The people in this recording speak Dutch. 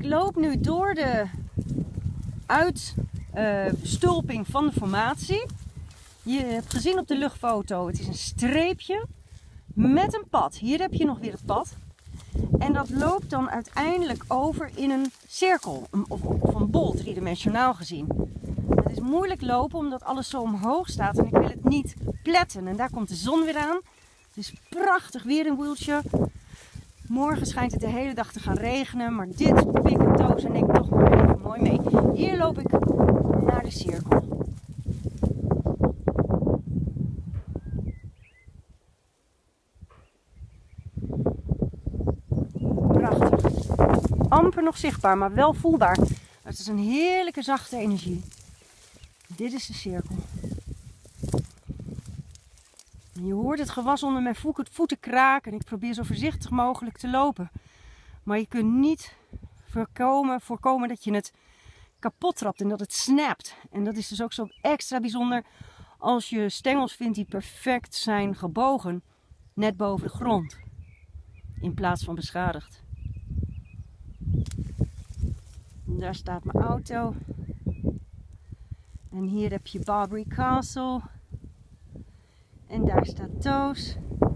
loop nu door de uitstulping van de formatie. Je hebt gezien op de luchtfoto, het is een streepje met een pad. Hier heb je nog weer het pad. En dat loopt dan uiteindelijk over in een cirkel, of een bol, driedimensionaal gezien. Het is moeilijk lopen omdat alles zo omhoog staat en ik wil het niet pletten. En daar komt de zon weer aan. Het is prachtig weer in Wiltshire. Morgen schijnt het de hele dag te gaan regenen, maar dit pik ik Toos en ik toch maar even mooi mee. Hier loop ik naar de cirkel. Prachtig. Amper nog zichtbaar, maar wel voelbaar. Het is een heerlijke zachte energie. Dit is de cirkel. Je hoort het gewas onder mijn voeten kraken en ik probeer zo voorzichtig mogelijk te lopen. Maar je kunt niet voorkomen dat je het kapot trapt en dat het snapt. En dat is dus ook zo extra bijzonder als je stengels vindt die perfect zijn gebogen, net boven de grond, in plaats van beschadigd. Daar staat mijn auto. En hier heb je Barbary Castle. En daar staat Toos.